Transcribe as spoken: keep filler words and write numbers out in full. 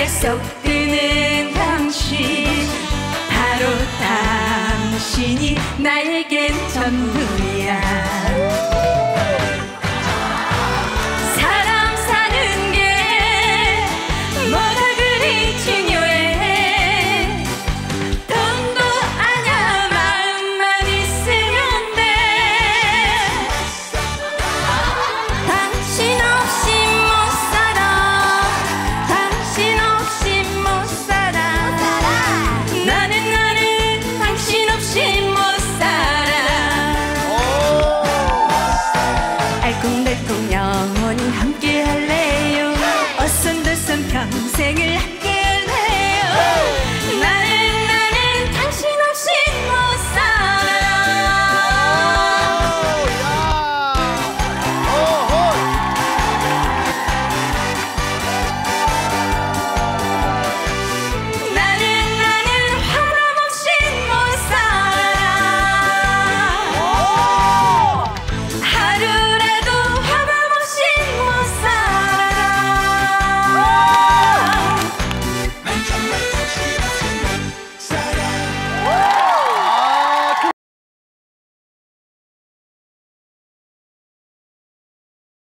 쏙 드는 당신, 바로 당신이 나에겐 전부야. 사람 사는 게 뭐가 그리 중요해. 돈도 아냐 마음만 있으면 돼. 당신 없이 못 살아, 당신 없이 못 살아. 나는 나는 당신 없이 못 살아. 알콩달콩 영원히 함께 할래요. 어썸더썸 평생을